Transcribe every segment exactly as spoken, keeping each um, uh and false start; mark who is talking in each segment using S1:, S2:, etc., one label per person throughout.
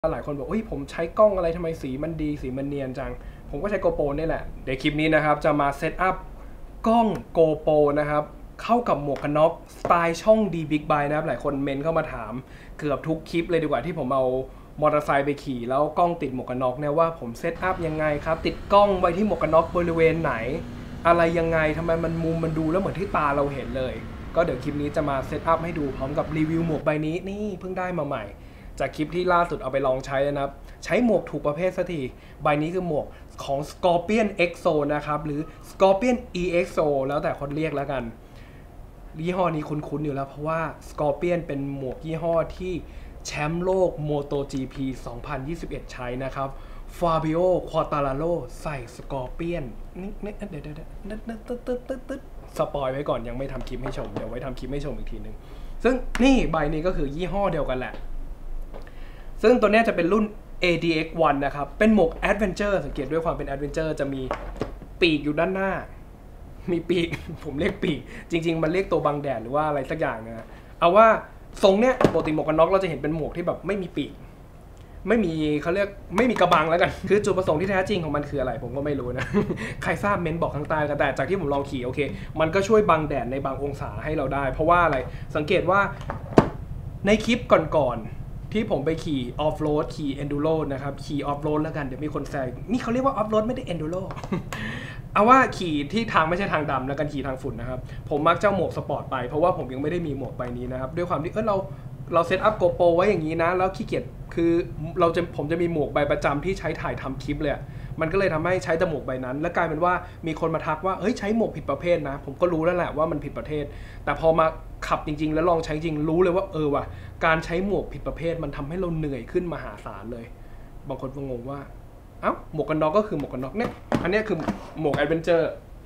S1: หลายคนบอกเฮ้ยผมใช้กล้องอะไรทำไมสีมันดีสีมันเนียนจังผมก็ใช้ GoPro นี่แหละเดี๋ยวคลิปนี้นะครับจะมาเซตอัพกล้อง GoPro นะครับเข้ากับหมวกกันน็อกสไตล์ช่อง D Big Bike นะครับหลายคนเมนเข้ามาถามเกือบทุกคลิปเลยดีกว่าที่ผมเอามอเตอร์ไซค์ไปขี่แล้วกล้องติดหมวกกันน็อกเนี่ยว่าผมเซตอัพยังไงครับติดกล้องไว้ที่หมวกกันน็อกบริเวณไหนอะไรยังไงทำไมมันมุมมันดูแล้วเหมือนที่ตาเราเห็นเลยก็เดี๋ยวคลิปนี้จะมาเซตอัพให้ดูพร้อมกับรีวิวหมวกใบนี้นี่เพิ่งได้มาใหม่จากคลิปที่ล่าสุดเอาไปลองใช้นะครับใช้หมวกถูกประเภทสักทีใบนี้คือหมวกของ Scorpion เอ็กโซ นะครับหรือ Scorpion อี เอ็กโซ แล้วแต่คนเรียกแล้วกันยี่ห้อนี้คุ้นๆอยู่แล้วเพราะว่า Scorpion เป็นหมวกยี่ห้อที่แชมป์โลก MotoGP สองพันยี่สิบเอ็ดใช้นะครับ Fabio Quartararo ใส่ Scorpion นี่นี่เดี๋ยวเดี๋ยวตึ๊ดตึ๊ดตึ๊ดตึ๊ดตึ๊ดสปอยไว้ก่อนยังไม่ทำคลิปให้ชมเดี๋ยวไว้ทำคลิปให้ชมอีกทีนึงซึ่งนี่ใบนี้ก็คือยี่ห้อเดียวกันแหละซึ่งตัวนี้จะเป็นรุ่น เอ ดี เอ็กซ์ วัน นะครับเป็นหมวก Adventure สังเกตด้วยความเป็น Adventure จะมีปีกอยู่ด้านหน้ามีปีก ผมเรียกปีกจริงๆมันเรียกตัวบังแดดหรือว่าอะไรสักอย่างนะเอาว่าทรงเนี้ยปกติหมวกกันน็อกเราจะเห็นเป็นหมวกที่แบบไม่มีปีกไม่มีเขาเรียกไม่มีกระบังแล้วกันคือจุดประสงค์ที่แท้จริงของมันคืออะไรผมก็ไม่รู้นะ ใครทราบเม้นบอกข้างใต้กันแต่จากที่ผมลองขี่โอเคมันก็ช่วยบังแดดในบางองศาให้เราได้เพราะว่าอะไรสังเกตว่าในคลิปก่อนๆที่ผมไปขี่ออฟโรดขี่เอนดูโรนะครับขี่ออฟโรดแล้วกันเดี๋ยวมีคนแซวนี่เขาเรียกว่าออฟโรดไม่ได้เอนดูโรเอาว่าขี่ที่ทางไม่ใช่ทางดำแล้วกันขี่ทางฝุ่นนะครับผมมักเจ้าหมวกสปอร์ตไปเพราะว่าผมยังไม่ได้มีหมวกใบนี้นะครับด้วยความที่เออเราเราเซตอัพโกโปรไว้อย่างนี้นะแล้วขี้เกียจคือเราจะผมจะมีหมวกใบประจำที่ใช้ถ่ายทำคลิปเลยมันก็เลยทำให้ใช้แต่หมวกใบนั้นและกลายเป็นว่ามีคนมาทักว่าเฮ้ยใช้หมวกผิดประเภทนะผมก็รู้แล้วแหละว่ามันผิดประเภทแต่พอมาขับจริงๆแล้วลองใช้จริงรู้เลยว่าเออว่ะการใช้หมวกผิดประเภทมันทำให้เราเหนื่อยขึ้นมหาศาลเลยบางคนก็งงว่าเอ้าหมวกกันน็อกก็คือหมวกกันน็อกเนี่ยอันนี้คือหมวกแอดเวนเจอร์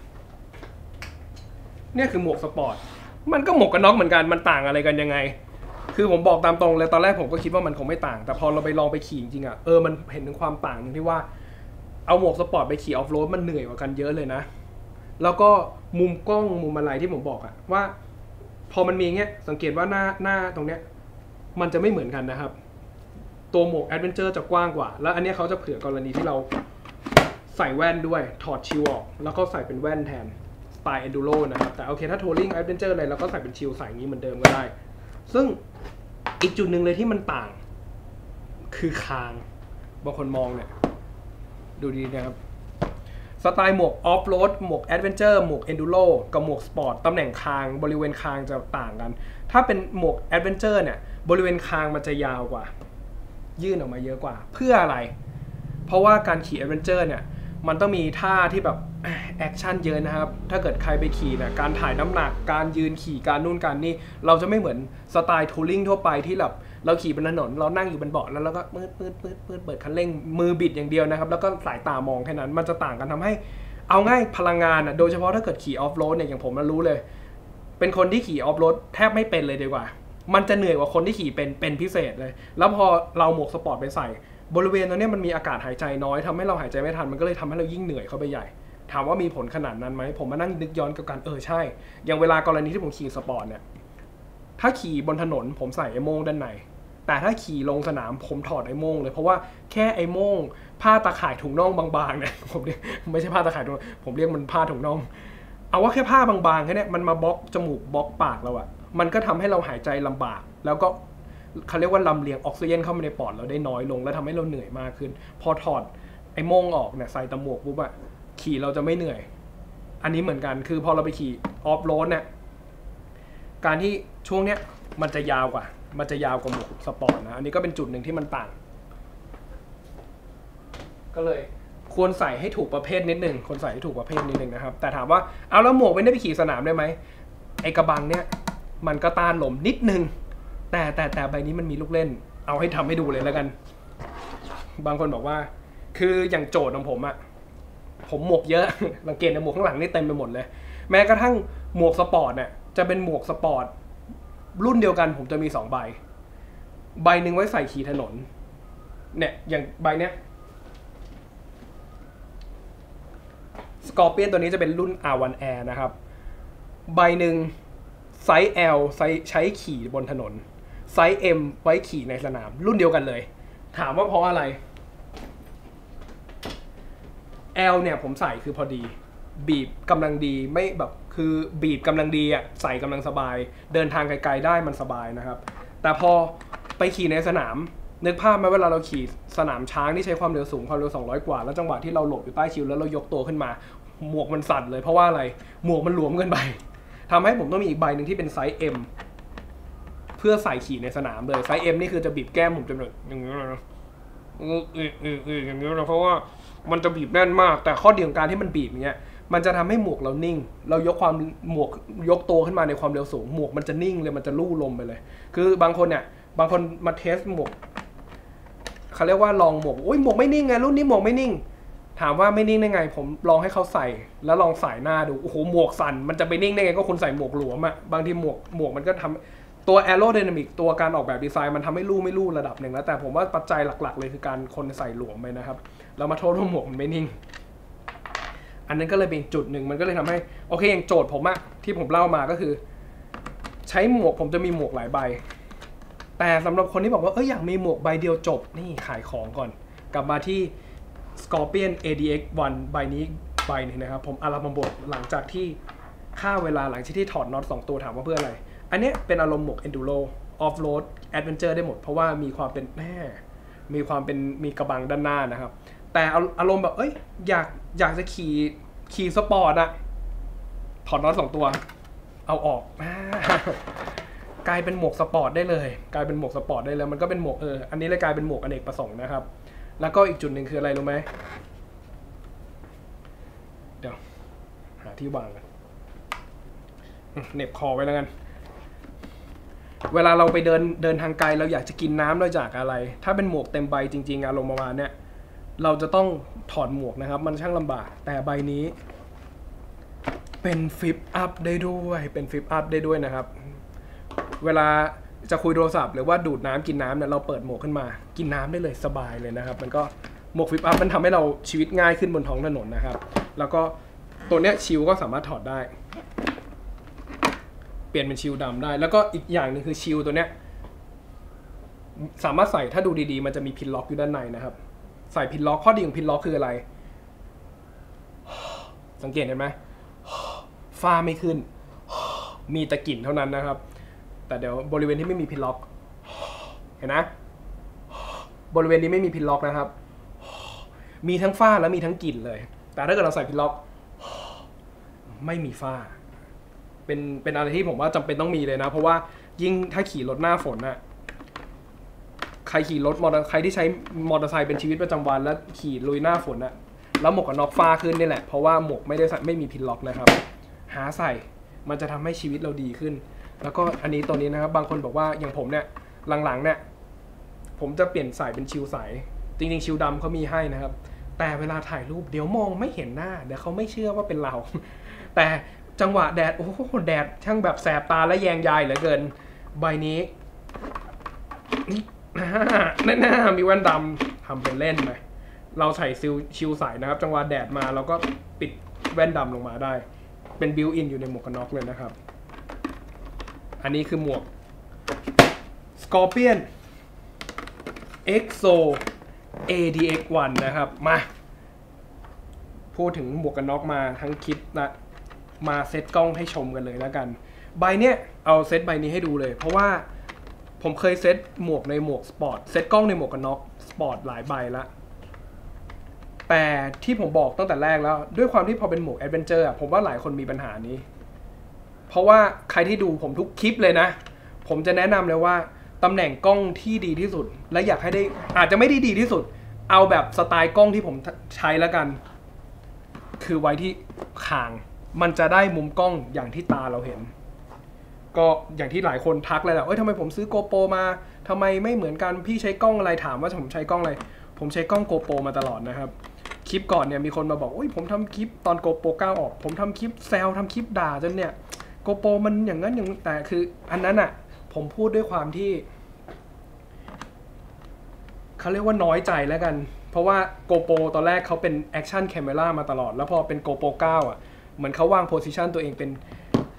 S1: เนี่ยคือหมวกสปอร์ตมันก็หมวกกันน็อกเหมือนกันมันต่างอะไรกันยังไงคือผมบอกตามตรงเลยตอนแรกผมก็คิดว่ามันคงไม่ต่างแต่พอเราไปลองไปขี่จริงๆอ่ะเออมันเห็นถึงความต่างนึงที่ว่าเอาหมวกสปอร์ตไปขี่ออฟโรดมันเหนื่อยกว่ากันเยอะเลยนะแล้วก็มุมกล้องมุมอะไรที่ผมบอกอ่ะว่าพอมันมีเงี้ยสังเกตว่าหน้าหน้าตรงเนี้ยมันจะไม่เหมือนกันนะครับตัวหมวกแอดเวนเจอร์จะกว้างกว่าแล้วอันนี้เขาจะเผื่อกรณีที่เราใส่แว่นด้วยถอดชิลออกแล้วก็ใส่เป็นแว่นแทนสไตล์เอนดูโรนะครับแต่โอเคถ้าทัวริงแอดเวนเจอร์อะไรเราก็ใส่เป็นชิลใส่อย่างนี้เหมือนเดิมก็ได้ซึ่งอีกจุดหนึ่งเลยที่มันต่างคือคางบางคนมองเนี่ยดูดีนะครับสไตล์หมวกออฟโรดหมวกแอดเวนเจอร์หมวกเอนดูโรกับหมวกสปอร์ตตำแหน่งคางบริเวณคางจะต่างกันถ้าเป็นหมวกแอดเวนเจอร์เนี่ยบริเวณคางมันจะยาวกว่ายื่นออกมาเยอะกว่าเพื่ออะไรเพราะว่าการขี่แอดเวนเจอร์เนี่ยมันต้องมีท่าที่แบบแอคชั่นเยอะนะครับถ้าเกิดใครไปขี่เนี่ยการถ่ายน้ำหนักการยืนขี่การนู่นการนี่เราจะไม่เหมือนสไตล์ทัวริงทั่วไปที่แบบเราขี่บนถนนเรานั่งอยู่บนเบาะแล้วเราก็ปืดปืดปืดปืดเปิดคันเร่งมือบิดอย่างเดียวนะครับแล้วก็สายตามองแค่นั้นมันจะต่างกันทำให้เอาง่ายพลังงานอ่ะโดยเฉพาะถ้าเกิดขี่ออฟโรดเนี่ยอย่างผมรู้เลยเป็นคนที่ขี่ออฟโรดแทบไม่เป็นเลยดีกว่ามันจะเหนื่อยกว่าคนที่ขี่เป็นเป็นพิเศษเลยแล้วพอเราหมวกสปอร์ตไปใส่บริเวณตรงนี้มันมีอากาศหายใจน้อยทำให้เราหายใจไม่ทันมันก็เลยทำให้เรายิ่งเหนื่อยเข้าไปใหญ่ถามว่ามีผลขนาดนั้นไหมผมมานั่งนึกย้อนกับการเออใช่อย่างเวลากรณีที่ผมขี่สปอร์ตเนี่ยถ้าขี่บนถนนผมใส่ไอ้โม่งด้านในแต่ถ้าขี่ลงสนามผมถอดไอ้โม่งเลยเพราะว่าแค่ไอ้โม่งผ้าตาข่ายถุงน่องบางๆเนี่ยผมเรียกไม่ใช่ผ้าตาข่ายถุงผมเรียกมันผ้าถุงน่องเอาว่าแค่ผ้าบางๆแค่นี้มันมาบล็อกจมูกบล็อกปากเราอะมันก็ทำให้เราหายใจลำบากแล้วก็เขาเรียกว่าลำเลียงออกซิเจนเข้ามาในปอดเราได้น้อยลงแล้วทำให้เราเหนื่อยมากขึ้นพอถอดไอ้โม่งออกเนี่ยใส่ตะหมวกปุ๊บอะขี่เราจะไม่เหนื่อยอันนี้เหมือนกันคือพอเราไปขี่ออฟโรดเนี่ยการที่ช่วงเนี้ยมันจะยาวกว่ามันจะยาวกว่าหมวกสปอร์ตนะอันนี้ก็เป็นจุดหนึ่งที่มันต่างก็เลยควรใส่ให้ถูกประเภทนิดนึงควรใส่ให้ถูกประเภทนิดนึงนะครับแต่ถามว่าเอาแล้วหมวกไม่ได้ไปขี่สนามได้ไหมไอกระบังเนี่ยมันก็ต้านลมนิดนึงแต่แต่แต่ใบนี้มันมีลูกเล่นเอาให้ทำให้ดูเลยแล้วกันบางคนบอกว่าคืออย่างโจทย์ของผมอะผมหมวกเยอะสังเกตในหมวกข้างหลังนี่เต็มไปหมดเลยแม้กระทั่งหมวกสปอร์ตเนี่ยจะเป็นหมวกสปอร์ตรุ่นเดียวกันผมจะมีสองใบใบหนึ่งไว้ใส่ขี่ถนนเนี่ยอย่างใบเนี้ย Scorpion ตัวนี้จะเป็นรุ่น อาร์ วัน Air นะครับใบหนึ่งไซส์ แอล ใช้ขี่บนถนนไซส์ เอ็ม ไว้ขี่ในสนามรุ่นเดียวกันเลยถามว่าเพราะอะไร L เนี่ยผมใส่คือพอดีบีบกำลังดีไม่แบบคือบีบกำลังดีอ่ะใส่กำลังสบายเดินทางไกลๆได้มันสบายนะครับแต่พอไปขี่ในสนามนึกภาพไหมเวลาเราขี่สนามช้างที่ใช้ความเร็วสูงความเร็วสองร้อยกว่าแล้วจังหวะที่เราหลบอยู่ใต้ชิวแล้วเรายกตัวขึ้นมาหมวกมันสั่นเลยเพราะว่าอะไรหมวกมันหลวมเกินไปทำให้ผมต้องมีอีกใบหนึ่งที่เป็นไซส์ M เพื่อใส่ขี่ในสนามเลยไซส์ M นี่คือจะบีบแก้มผมจนแบบอย่างนี้เลยนะอย่างนี้นะเพราะว่ามันจะบีบแน่นมากแต่ข้อดีของการที่มันบีบอย่างเงี้ยมันจะทำให้หมวกเรานิ่งเรายกความหมวกยกตัวขึ้นมาในความเร็วสูงหมวกมันจะนิ่งเลยมันจะลู่ลมไปเลยคือบางคนเนี่ยบางคนมาเทสหมวกเขาเรียกว่าลองหมวกโอ้ยหมวกไม่นิ่งไงรุ่นนี้หมวกไม่นิ่งถามว่าไม่นิ่งได้ไงผมลองให้เขาใส่แล้วลองใส่หน้าดูโอ้โหหมวกสั่นมันจะไปนิ่งได้ไงก็คนใส่หมวกหลวมอ่ะบางทีหมวกหมวกมันก็ทำตัวแอโรไดนามิกตัวการออกแบบดีไซน์มันทำให้ลู่ไม่ลู่ระดับหนึ่งแล้วแต่ผมว่าปัจจัยหลักๆเลยคือการคนใส่หลวมไปนะครับเรามาโทษว่าหมวกมันไม่นิ่งอันนั้นก็เลยเป็นจุดหนึ่งมันก็เลยทำให้โอเคอย่างโจทย์ผมอะที่ผมเล่ามาก็คือใช้หมวกผมจะมีหมวกหลายใบแต่สำหรับคนที่บอกว่าเอออยากมีหมวกใบเดียวจบนี่ขายของก่อนกลับมาที่ Scorpion เอ ดี เอ็กซ์ วันใบนี้ใบนึงนะครับผมอารามาบดหลังจากที่ค่าเวลาหลังจากที่ถอดน็อตสองตัวถามว่าเพื่ออะไรอันนี้เป็นอารมณ์หมวก Enduro Off Road Adventure ได้หมดเพราะว่ามีความเป็นแม่มีความเป็นมีกระบังด้านหน้านะครับแต่อารมณ์แบบเอ้ยอยากอยากจะขี่ขี่สปอร์ตอะถอดน็อตสองตัวเอาออกกลายเป็นหมวกสปอร์ตได้เลยกลายเป็นหมวกสปอร์ตได้เลยมันก็เป็นหมวกเอออันนี้เลยกลายเป็นหมวกอเนกประสงค์นะครับแล้วก็อีกจุดหนึ่งคืออะไรรู้ไหมเดี๋ยวหาที่วางกันเหน็บคอไว้แล้วกันเวลาเราไปเดินเดินทางไกลเราอยากจะกินน้ำเราจากอะไรถ้าเป็นหมวกเต็มใบจริงๆอารมณ์ประมาณเนี้ยเราจะต้องถอดหมวกนะครับมันช่างลำบากแต่ใบนี้เป็นฟิปอัพได้ด้วยเป็นฟิปอัพได้ด้วยนะครับเวลาจะคุยโทรศัพท์หรือว่าดูดน้ำกินน้ำเนี่ยเราเปิดหมวกขึ้นมากินน้ำได้เลยสบายเลยนะครับมันก็หมวกฟิปอัพมันทำให้เราชีวิตง่ายขึ้นบนท้องถนนนะครับแล้วก็ตัวเนี้ยชิลก็สามารถถอดได้เปลี่ยนเป็นชิลดำได้แล้วก็อีกอย่างหนึ่งคือชิลตัวเนี้ยสามารถใส่ถ้าดูดีๆมันจะมีพินล็อกอยู่ด้านในนะครับใส่พินล็อกข้อดีของพินล็อกคืออะไรสังเกตเห็นไหมฝ้าไม่ขึ้นมีแต่กลิ่นเท่านั้นนะครับแต่เดี๋ยวบริเวณที่ไม่มีพินล็อกเห็นนะบริเวณนี้ไม่มีพินล็อกนะครับมีทั้งฝ้าและมีทั้งกลิ่นเลยแต่ถ้าเกิดเราใส่พินล็อกไม่มีฝ้าเป็นเป็นอะไรที่ผมว่าจำเป็นต้องมีเลยนะเพราะว่ายิ่งถ้าขี่รถหน้าฝนน่ะใครขี่รถมอเตอร์ใครที่ใช้มอเตอร์ไซค์เป็นชีวิตประจำวันแล้วขี่ลุยหน้าฝนน่ะแล้วหมวกกันน็อกฝ้าขึ้นนี่แหละเพราะว่าหมวกไม่ได้ไม่มีพินล็อกนะครับหาใส่มันจะทำให้ชีวิตเราดีขึ้นแล้วก็อันนี้ตัวนี้นะครับบางคนบอกว่าอย่างผมเนี่ยหลังๆเนี่ยผมจะเปลี่ยนสายเป็นชิลใสจริงๆชิลดำเขามีให้นะครับแต่เวลาถ่ายรูปเดี๋ยวมองไม่เห็นหน้าเดี๋ยวเขาไม่เชื่อว่าเป็นเราแต่จังหวะแดดโอ้โหแดดช่างแบบแสบตาและแยงยายเหลือเกินใบนี้นี่แน่ๆมีแว่นดำทำเป็นเล่นไปเราใส่ซิลชิลใสนะครับจังหวะแดดมาเราก็ปิดแว่นดำลงมาได้เป็นบิวอินอยู่ในหมวกกันน็อกเลยนะครับอันนี้คือหมวก Scorpion เอ็กโซ เอ ดี เอ็กซ์ วันนะครับมาพูดถึงหมวกกันน็อกมาทั้งคลิปนะมาเซตกล้องให้ชมกันเลยแล้วกันใบเนี้ยเอาเซตใบนี้ให้ดูเลยเพราะว่าผมเคยเซตหมวกในหมวกสปอร์ตเซตกล้องในหมวกกันน็อกสปอร์ตหลายใบแล้วแต่ที่ผมบอกตั้งแต่แรกแล้วด้วยความที่พอเป็นหมวกแอดเวนเจอร์ผมว่าหลายคนมีปัญหานี้เพราะว่าใครที่ดูผมทุกคลิปเลยนะผมจะแนะนำเลยว่าตำแหน่งกล้องที่ดีที่สุดและอยากให้ได้อาจจะไม่ได้ดีที่สุดเอาแบบสไตล์กล้องที่ผมใช้แล้วกันคือไว้ที่คางมันจะได้มุมกล้องอย่างที่ตาเราเห็นก็อย่างที่หลายคนทักเลยแหละเอ้ยทำไมผมซื้อโกโปรมาทำไมไม่เหมือนกันพี่ใช้กล้องอะไรถามว่าผมใช้กล้องอะไรผมใช้กล้องโกโปรมาตลอดนะครับคลิปก่อนเนี่ยมีคนมาบอกโอ้ยผมทำคลิปตอนโกโปรเก้าออกผมทำคลิปแซวทำคลิปด่าจนเนี่ยโกโปรมันอย่างนั้นอย่างแต่คืออันนั้นอ่ะผมพูดด้วยความที่เขาเรียกว่าน้อยใจแล้วกันเพราะว่าโกโปรตอนแรกเขาเป็นแอคชั่นแคมเมรามาตลอดแล้วพอเป็นโกโปรเก้าอ่ะเหมือนเขาวางโพสิชันตัวเองเป็น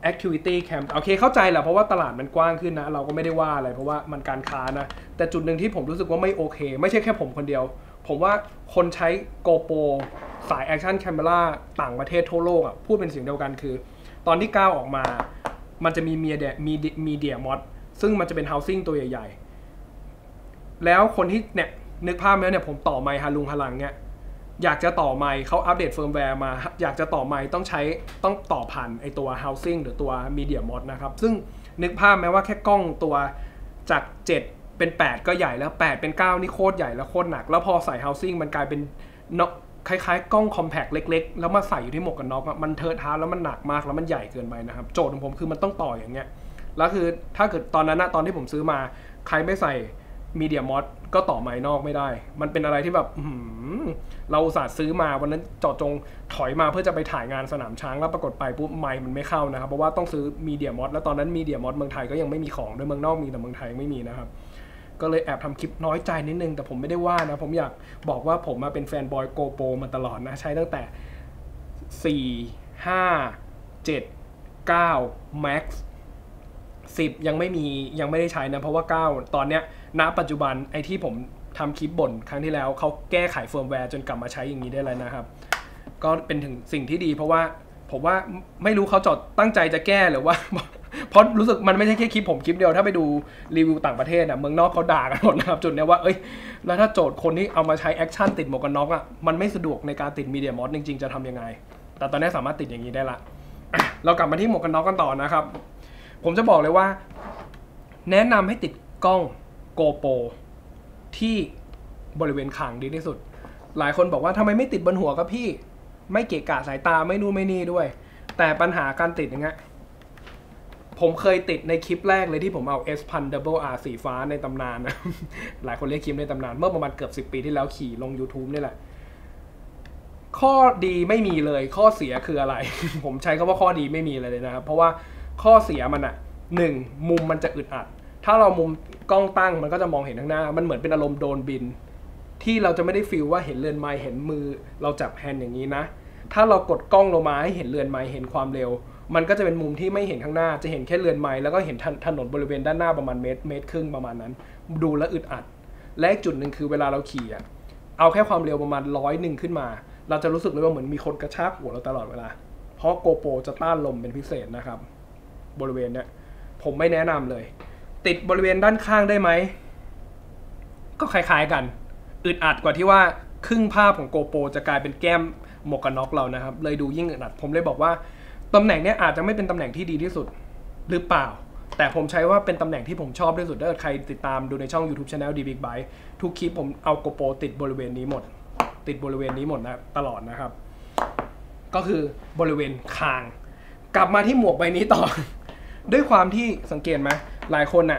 S1: activity camp โอเคเข้าใจแหละเพราะว่าตลาดมันกว้างขึ้นนะเราก็ไม่ได้ว่าอะไรเพราะว่ามันการค้านะแต่จุดหนึ่งที่ผมรู้สึกว่าไม่โอเคไม่ใช่แค่ผมคนเดียวผมว่าคนใช้ GoPro สาย Action Camera ต่างประเทศทั่วโลกอ่ะพูดเป็นเสียงเดียวกันคือตอนที่ก้าวออกมามันจะมีเมียเดียมีมีเดียมอดซึ่งมันจะเป็น housing ตัวใหญ่ๆแล้วคนที่เนี่ยนึกภาพไหมเนี่ยผมต่อไมค์ฮาลุงฮาลังเนี่ยอยากจะต่อไมค์เขาอัปเดตเฟิร์มแวร์มาอยากจะต่อไมค์ต้องใช้ต้องต่อผ่านไอตัว housing หรือตัว media mod นะครับซึ่งนึกภาพไหมว่าแค่กล้องตัวจากเจ็ดเป็นแปดก็ใหญ่แล้วแปดเป็นเก้านี่โคตรใหญ่แล้วโคตรหนักแล้วพอใส่ housing มันกลายเป็นน็อกคล้ายๆกล้อง compact เล็กๆแล้วมาใส่อยู่ที่หมวกกันน็อกมันเทอะทะแล้วมันหนักมากแล้วมันใหญ่เกินไปนะครับโจทย์ของผมคือมันต้องต่ออย่างเงี้ยแล้วคือถ้าเกิดตอนนั้นนะตอนที่ผมซื้อมาใครไม่ใส่มีเดียมอดก็ต่อไมค์นอกไม่ได้มันเป็นอะไรที่แบบเราอุตส่าห์ซื้อมาวันนั้นเจาะจงถอยมาเพื่อจะไปถ่ายงานสนามช้างแล้วปรากฏไปปุ๊บไมค์มันไม่เข้านะครับเพราะว่าต้องซื้อมีเดียมอดแล้วตอนนั้นมีเดียมอดเมืองไทยก็ยังไม่มีของด้วยเมืองนอกมีแต่เมืองไทยไม่มีนะครับก็เลยแอบทำคลิปน้อยใจนิดนึงแต่ผมไม่ได้ว่านะผมอยากบอกว่าผมมาเป็นแฟนบอยโกโปรมาตลอดนะใช้ตั้งแต่สี่ ห้า เจ็ด เก้า Max สิบยังไม่มียังไม่ได้ใช้นะเพราะว่าเก้าตอนเนี้ยณปัจจุบันไอ้ที่ผมทำคลิปบ่นครั้งที่แล้วเขาแก้ไขเฟิร์มแวร์จนกลับมาใช้อย่างนี้ได้แล้วนะครับก็เป็นถึงสิ่งที่ดีเพราะว่าผมว่าไม่รู้เขาจอดตั้งใจจะแก้หรือว่าเพราะรู้สึกมันไม่ใช่แค่คลิปผมคลิปเดียวถ้าไปดูรีวิวต่างประเทศอ่ะเมืองนอกเขาด่ากันหมดนะครับจุดเนี้ยว่าเอ้ยแล้วถ้าโจทย์คนที่เอามาใช้แอคชั่นติดหมวกกันน็อกอ่ะมันไม่สะดวกในการติดมีเดียมอสจริงๆจะทำยังไงแต่ตอนนี้สามารถติดอย่างนี้ได้ละเรากลับมาที่หมวกกันน็อกกันต่อนะครับผมจะบอกเลยว่าแนะนำให้ติดกล้อง GoPro ที่บริเวณคางดีที่สุดหลายคนบอกว่าทำไมไม่ติดบนหัวกับพี่ไม่เกะกะสายตาไม่นู่นไม่นี่ด้วยแต่ปัญหาการติดอย่างเงี้ยผมเคยติดในคลิปแรกเลยที่ผมเอา S พัน Double R สีฟ้าในตำนานนะ หลายคนเรียกคลิปในตำนานเมื่อประมาณเกือบสิบปีที่แล้วขี่ลง YouTube นี่แหละข้อดีไม่มีเลยข้อเสียคืออะไร ผมใช้คำว่าข้อดีไม่มีเลยนะครับเพราะว่าข้อเสียมันอะหนึ่งมุมมันจะอึดอัดถ้าเรามุมกล้องตั้งมันก็จะมองเห็นข้างหน้ามันเหมือนเป็นอารมณ์โดนบินที่เราจะไม่ได้ฟีลว่าเห็นเรือนไม้เห็นมือเราจับแฮนด์อย่างนี้นะถ้าเรากดกล้องลงมาให้เห็นเรือนไม้เห็นความเร็วมันก็จะเป็นมุมที่ไม่เห็นข้างหน้าจะเห็นแค่เรือนไม้แล้วก็เห็นถนนบริเวณด้านหน้าประมาณเมตรเมตรครึ่งประมาณนั้นดูแลอึดอัดและอีกจุดหนึ่งคือเวลาเราขี่อ่ะเอาแค่ความเร็วประมาณร้อยหนึ่งขึ้นมาเราจะรู้สึกเลยว่าเหมือนมีคนกระชากหัวเราตลอดเวลาเพราะ GoPro จะต้านลมเป็นพิเศษนะครับบริเวณเนี้ยผมไม่แนะนำเลยติดบริเวณด้านข้างได้ไหมก็คล้ายๆกันอึดอัดกว่าที่ว่าครึ่งภาพของ GoPro จะกลายเป็นแก้มหมวกกันน็อกเรานะครับเลยดูยิ่งอึดอัดผมเลยบอกว่าตำแหน่งนี้อาจจะไม่เป็นตำแหน่งที่ดีที่สุดหรือเปล่าแต่ผมใช้ว่าเป็นตำแหน่งที่ผมชอบที่สุดถ้าใครติดตามดูในช่อง YouTube Channel ดี Big Bike ทุกคลิปผมเอา GoPro ติดบริเวณนี้หมดติดบริเวณนี้หมดนะตลอดนะครับก็คือบริเวณคางกลับมาที่หมวกใบนี้ต่อ ด้วยความที่สังเกตไหมหลายคนน่ะ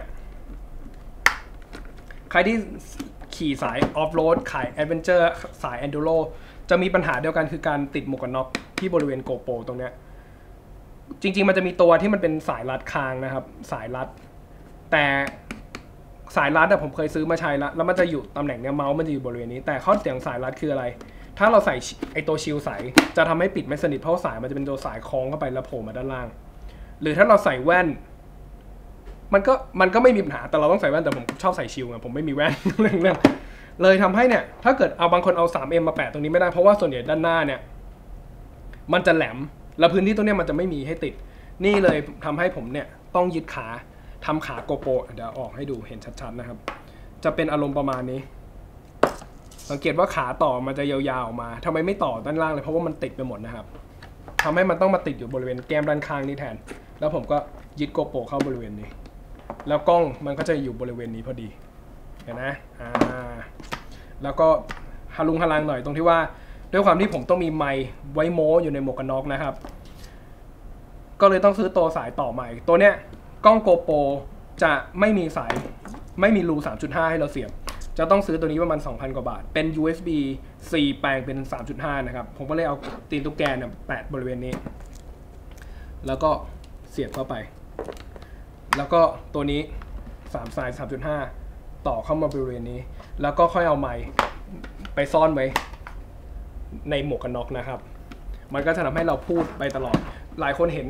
S1: ใครที่ขี่สายออฟโรดขายแอดเวนเจอร์สายแอนดูโรจะมีปัญหาเดียวกันคือการติดหมวกกันน็อกที่บริเวณ GoPro ตรงเนี้ยจริงๆมันจะมีตัวที่มันเป็นสายรัดคางนะครับสายรัดแต่สายรัดอะผมเคยซื้อมาใช้แล้วแล้วมันจะอยู่ตำแหน่งเนี้ยเมาส์มันจะอยู่บริเวณนี้แต่ข้อเสียงสายรัดคืออะไรถ้าเราใส่ไอตัวชิลใสจะทำให้ปิดไม่สนิทเพราะสายมันจะเป็นตัวสายคล้องเข้าไปแล้วโผล่มาด้านล่างหรือถ้าเราใส่แว่นมันก็มันก็ไม่มีปัญหาแต่เราต้องใส่แว่นแต่ผมชอบใส่ชิลไงผมไม่มีแว่น เรื่องเรื่องเลยทำให้เนี่ยถ้าเกิดเอาบางคนเอา ทรี เอ็ม มาแปะตรงนี้ไม่ได้เพราะว่าส่วนใหญ่ด้านหน้าเนี่ยมันจะแหลมแล้วพื้นที่ตรงนี้มันจะไม่มีให้ติดนี่เลยทำให้ผมเนี่ยต้องยึดขาทำขา GoPro เดี๋ยวออกให้ดูเห็นชัดๆนะครับจะเป็นอารมณ์ประมาณนี้สังเกตว่าขาต่อมันจะยาวๆออกมาทำไมไม่ต่อด้านล่างเลยเพราะว่ามันติดไปหมดนะครับทำให้มันต้องมาติดอยู่บริเวณแก้มด้านข้างนี้แทนแล้วผมก็ยึด GoPro เข้าบริเวณนี้แล้วกล้องมันก็จะอยู่บริเวณนี้พอดีเห็นนะอ่าแล้วก็ฮาลุงฮาลังหน่อยตรงที่ว่าด้วยความที่ผมต้องมีไมค์ไว้โม้อยู่ในหมวกกันน็อกนะครับก็เลยต้องซื้อตัวสายต่อใหม่ตัวเนี้ยกล้อง GoPro จะไม่มีสายไม่มีรู สามจุดห้า ให้เราเสียบจะต้องซื้อตัวนี้ประมาณ สองพัน กว่าบาทเป็น ยู เอส บี ซี แปลงเป็น สามจุดห้า นะครับผมก็เลยเอาตีนตุ๊กแกเนี่ยแปะบริเวณนี้แล้วก็เสียบเข้าไปแล้วก็ตัวนี้สามสาย สามจุดห้า ต่อเข้ามาบริเวณนี้แล้วก็ค่อยเอาไมค์ไปซ่อนไว้ในหมวกกันน็อกนะครับมันก็จะทำให้เราพูดไปตลอดหลายคนเห็นน่ะผ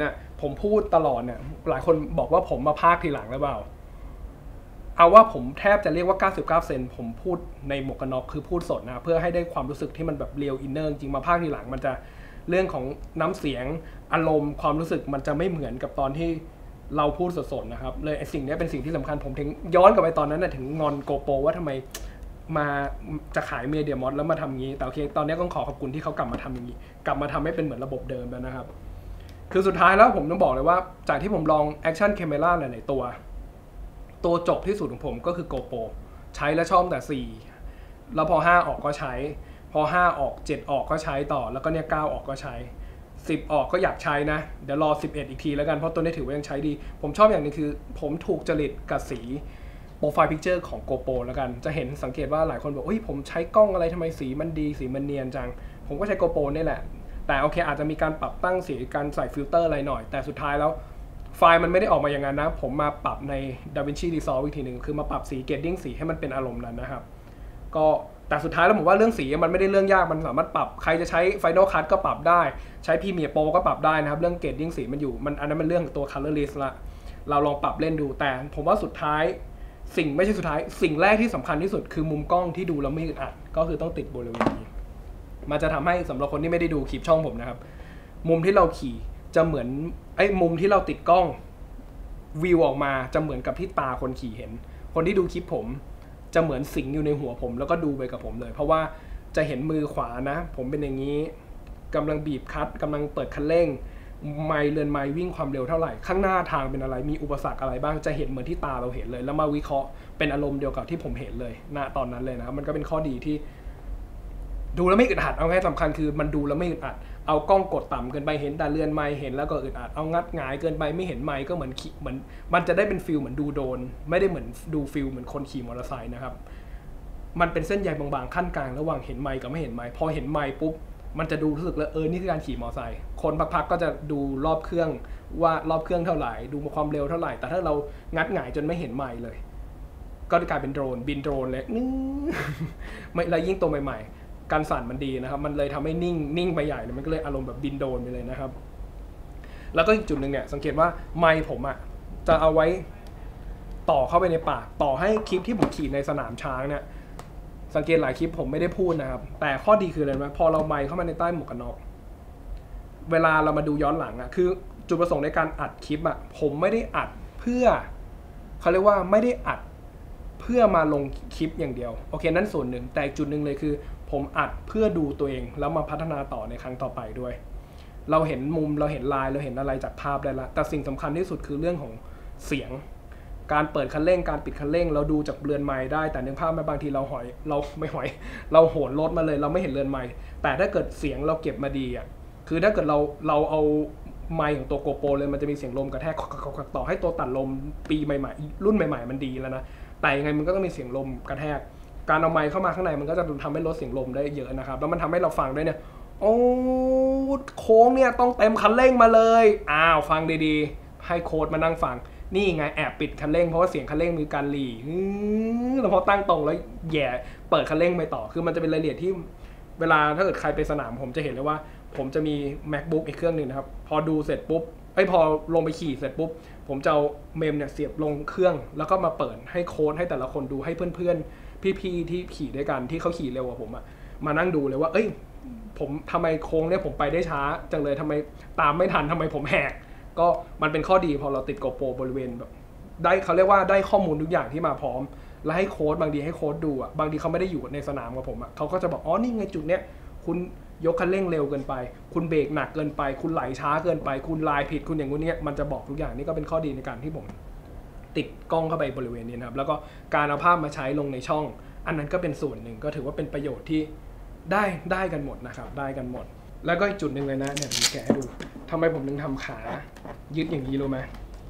S1: ผมพูดตลอดเนี่ยหลายคนบอกว่าผมมาพากทีหลังหรือเปล่าเอาว่าผมแทบจะเรียกว่าเก้าสิบเก้าเซนผมพูดในหมวกกันน็อกคือพูดสดนะเพื่อให้ได้ความรู้สึกที่มันแบบเรียลอินเนอร์จริงมาพากทีหลังมันจะเรื่องของน้ำเสียงอารมณ์ความรู้สึกมันจะไม่เหมือนกับตอนที่เราพูดสดๆนะครับเลยไอ้สิ่งนี้เป็นสิ่งที่สำคัญผมถึงย้อนกลับไปตอนนั้นนะถึงงอนโกโปรว่าทำไมมาจะขายเมเดียมอสแล้วมาทำงี้แต่โอเคตอนนี้ต้องขอขอบคุณที่เขากลับมาทำอย่างนี้กลับมาทำให้เป็นเหมือนระบบเดิมแล้วนะครับคือสุดท้ายแล้วผมต้องบอกเลยว่าจากที่ผมลองแอคชั่นแคมเมราหลายๆตัวตัวจบที่สุดของผมก็คือโกโปรใช้แล้วชอบแต่สี่แล้วพอห้าออกก็ใช้พอห้าออกเจ็ดออกก็ใช้ต่อแล้วก็เนี่ยเก้าออกก็ใช้สิบออกก็อยากใช้นะเดี๋ยวรอสิบเอ็ดอีกทีแล้วกันเพราะตัวนี้ถือว่ายังใช้ดีผมชอบอย่างนึงคือผมถูกจริตกับสีโปรไฟล์พิกเจอร์ของโกโปรแล้วกันจะเห็นสังเกตว่าหลายคนบอกเฮ้ยผมใช้กล้องอะไรทำไมสีมันดีสีมันเนียนจังผมก็ใช้โกโปรนี่แหละแต่โอเคอาจจะมีการปรับตั้งสีการใส่ฟิลเตอร์อะไรหน่อยแต่สุดท้ายแล้วไฟล์มันไม่ได้ออกมาอย่างนั้นนะผมมาปรับใน DaVinci Resolve อีกทีหนึ่งคือมาปรับสีเกรดดิ้งสีให้มันเป็นอารมณ์นั้นนะครับก็แต่สุดท้ายแล้วผมว่าเรื่องสีมันไม่ได้เรื่องยากมันสามารถปรับใครจะใช้ Final Cut ก็ปรับได้ใช้ Premiere Pro ก็ปรับได้นะครับเรื่องเกรดดิ้งสีมันอยู่มันอันนั้นเป็นเรื่องตัว Color List ละเราลองปรับเล่นดูแต่ผมว่าสุดท้ายสิ่งไม่ใช่สุดท้ายสิ่งแรกที่สำคัญที่สุดคือมุมกล้องที่ดูแล้วไม่อึดอัดก็คือต้องติดบริเวณนี้มันจะทำให้สำหรับคนที่ไม่ได้ดูคลิปช่องผมนะครับมุมที่เราขี่จะเหมือนไอ้มุมที่เราติดกล้องวิวออกมาจะเหมือนกับที่ตาคนขี่เห็นคนที่ดูคลิปผมจะเหมือนสิงอยู่ในหัวผมแล้วก็ดูไปกับผมเลยเพราะว่าจะเห็นมือขวานะผมเป็นอย่างนี้กำลังบีบคัทกำลังเปิดคันเร่งไมล์เรือนไมล์วิ่งความเร็วเท่าไหร่ข้างหน้าทางเป็นอะไรมีอุปสรรคอะไรบ้างจะเห็นเหมือนที่ตาเราเห็นเลยแล้วมาวิเคราะห์เป็นอารมณ์เดียวกับที่ผมเห็นเลยณตอนนั้นเลยนะครับมันก็เป็นข้อดีที่ดูแล้วไม่อึดอัดเอาง่ายสำคัญคือมันดูแล้วไม่อึดอัดเอากล้องกดต่ำเกินไปเห็นแต่เรือนไมล์เห็นแล้วก็อึดอัดเอางัดหงายเกินไปไม่เห็นไมล์ก็เหมือนเหมือนมันจะได้เป็นฟิลเหมือนดูโดนไม่ได้เหมือนดูฟิลเหมือนคนขี่มอเตอร์ไซค์นะครับมันเป็นเส้นใยบางๆขั้นกลางระหว่างเห็นไมล์กับไม่เห็นไมล์พอเห็นไมล์ปุ๊บมันจะดูรู้สึกแล้วเออนี่คือการขี่มอเตอร์ไซค์คนพักๆก็จะดูรอบเครื่องว่ารอบเครื่องเท่าไหร่ดูความเร็วเท่าไหร่แต่ถ้าเรางัดหงายจนไม่เห็นไมล์เลยก็กลายเป็นโดรนบินโดรนเลยนึ้ไม่แล้วยิ่งตัวใหม่ๆการสั่นมันดีนะครับมันเลยทำให้นิ่งนิ่งไปใหญ่เลยมันก็เลยอารมณ์แบบบินโดรนไปเลยนะครับแล้วก็อีกจุดหนึ่งเนี่ยสังเกตว่าไมค์ผมอ่ะจะเอาไว้ต่อเข้าไปในปากต่อให้คลิปที่ผมขี่ในสนามช้างเนี่ยสังเกตหลายคลิปผมไม่ได้พูดนะครับแต่ข้อดีคืออะไรไหมพอเราไมค์เข้ามาในใต้หมวกกันน็อกเวลาเรามาดูย้อนหลังอ่ะคือจุดประสงค์ในการอัดคลิปอ่ะผมไม่ได้อัดเพื่อเขาเรียกว่าไม่ได้อัดเพื่อมาลงคลิปอย่างเดียวโอเคนั่นส่วนหนึ่งแต่จุดหนึ่งเลยคือผมอัดเพื่อดูตัวเองแล้วมาพัฒนาต่อในครั้งต่อไปด้วยเราเห็นมุมเราเห็นลายเราเห็นอะไรจากภาพได้ละแต่สิ่งสำคัญที่สุดคือเรื่องของเสียงการเปิดคันเร่งการปิดคันเร่งเราดูจากเรือนไมล์ได้แต่นึกภาพไหมบางทีเราหอยเราไม่หอยเราโหนรถมาเลยเราไม่เห็นเรือนไมล์แต่ถ้าเกิดเสียงเราเก็บมาดีอ่ะคือถ้าเกิดเราเราเอาไมค์ของตัวโกโปรเลยมันจะมีเสียงลมกระแทกต่อให้ตัวตัดลมปีใหม่ๆรุ่นใหม่ๆมันดีแล้วนะแต่ยังไงมันก็ต้องมีเสียงลมกระแทกการเอาไมค์เข้ามาข้างในมันก็จะทำให้ลดเสียงลมได้เยอะนะครับแล้วมันทำให้เราฟังด้วยเนี่ยโอ้โค้งเนี่ยต้องเต็มคันเร่งมาเลยอ้าวฟังดีๆให้โค้ดมานั่งฟังนี่ไงแอบปิดคันเร่งเพราะว่าเสียงคันเร่งมีการหลีแล้วพอตั้งตรงแล้วแย่เปิดคันเร่งไปต่อคือมันจะเป็นรายละเอียดที่เวลาถ้าเกิดใครไปสนามผมจะเห็นเลยว่าผมจะมี MacBook อีกเครื่องหนึ่งนะครับพอดูเสร็จปุ๊บไอ้พอลงไปขี่เสร็จปุ๊บผมจะเอาเมมเนี่ยเสียบลงเครื่องแล้วก็มาเปิดให้โค้ดให้แต่ละคนดูให้เพื่อนๆพี่ๆที่ขี่ด้วยกันที่เขาขี่เร็วกว่าผมอะมานั่งดูเลยว่าเอ้ยผมทำไมโค้งเนี่ยผมไปได้ช้าจังเลยทำไมตามไม่ทันทำไมผมแหกก็มันเป็นข้อดีพอเราติดโกโปรบริเวณแบบได้เขาเรียกว่าได้ข้อมูลทุกอย่างที่มาพร้อมแล้วให้โค้ดบางทีให้โค้ดดูอะบางทีเขาไม่ได้อยู่ในสนามกับผมอะเขาก็จะบอกอ๋อนี่ไงจุดเนี้ยคุณยกคันเร่งเร็วเกินไปคุณเบรกหนักเกินไปคุณไหลช้าเกินไปคุณลายผิดคุณอย่างงี้มันจะบอกทุกอย่างนี่ก็เป็นข้อดีในการที่ผมติดกล้องเข้าไปบริเวณนี้นะครับแล้วก็การเอาภาพมาใช้ลงในช่องอันนั้นก็เป็นส่วนหนึ่งก็ถือว่าเป็นประโยชน์ที่ได้ได้กันหมดนะครับได้กันหมดแล้วก็อีกจุดหนึ่งเลยนะเนี่ยผมแกะให้ดูทำไมผมถึงทำขายึดอย่างนี้รู้ไหม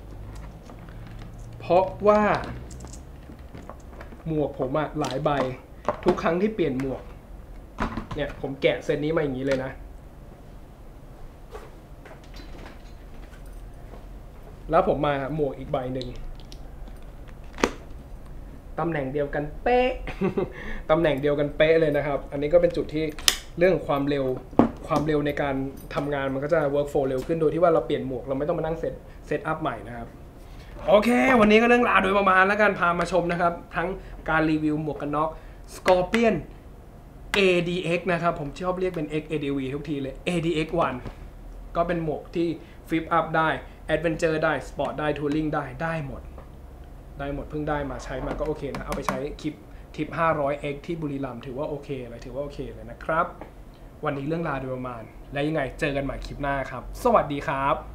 S1: เพราะว่าหมวกผมอะหลายใบทุกครั้งที่เปลี่ยนหมวกเนี่ยผมแกะเซตนี้มาอย่างนี้เลยนะแล้วผมมาหมวกอีกใบหนึ่งตำแหน่งเดียวกันเป๊ะ ตำแหน่งเดียวกันเป๊ะเลยนะครับอันนี้ก็เป็นจุดที่เรื่องความเร็วความเร็วในการทำงานมันก็จะ workflow เร็วขึ้นโดยที่ว่าเราเปลี่ยนหมวกเราไม่ต้องมานั่งเซตเซตอัพใหม่นะครับโอเควันนี้ก็เรื่องราวโดยประมาณแล้วกันพามาชมนะครับทั้งการรีวิวหมวกกันน็อก Scorpion เอ ดี เอ็กซ์ นะครับผมชอบเรียกเป็น X เอ ดี วี ทุกทีเลย เอ ดี เอ็กซ์ วันก็เป็นหมวกที่ฟลิปอัพได้ Adventure ได้ Sport ได้ Touring ได้ได้หมดได้หมดเพิ่งได้มาใช้มาก็โอเคนะเอาไปใช้คลิปทิป ห้าร้อย เอ็กซ์ ที่บุรีรัมย์ถือว่าโอเคเลยถือว่าโอเคเลยนะครับวันนี้เรื่องราวโดยประมาณและยังไงเจอกันใหม่คลิปหน้าครับสวัสดีครับ